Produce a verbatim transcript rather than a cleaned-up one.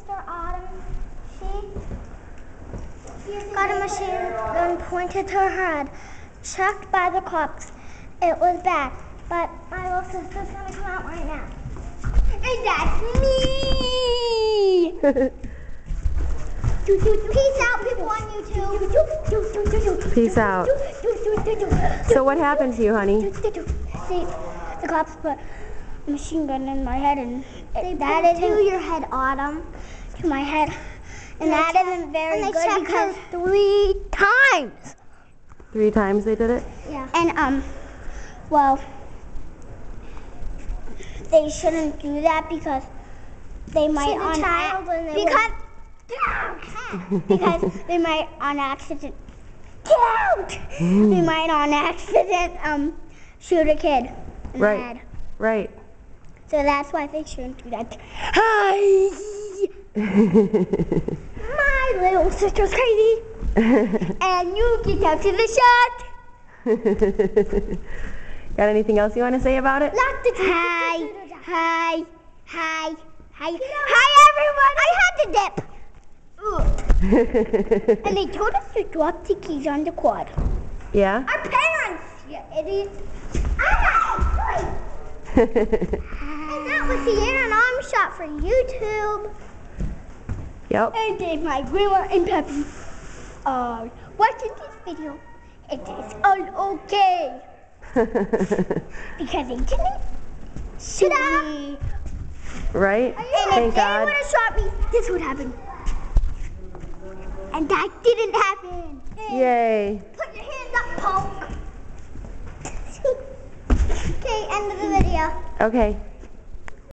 sister Autumn, she got a machine gun pointed to her head, checked by the cops. It was bad, but my little sister's gonna come out right now. And that's me! Peace out, people on YouTube. Peace out. So what happened to you, honey? See, the cops put a machine gun in my head, and they that isn't to your head, Autumn. To my head, and, and that isn't very and good because three times. Three times they did it? Yeah. And um, well, they shouldn't do that because they might on the child when they because because they might on accident. They might on accident um shoot a kid in right. the head. Right. So that's why they shouldn't do that. Hi. My little sister's crazy. And you get out to the shot. Got anything else you want to say about it? Hi. Hi. Hi. Hi. Hi, everyone. I had to dip. And they told us to drop the keys on the quad. Yeah? Our parents, you idiots. I know. And that was the Aaron Arm shot for YouTube. Yep. And if my grandma and Peppy are watching this video, it is all okay. Because they didn't shoot me. Right? And Thank if God. they would have shot me, this would happen. And that didn't happen. Yay. Put your hands up, punk. Okay, end of the video. Okay.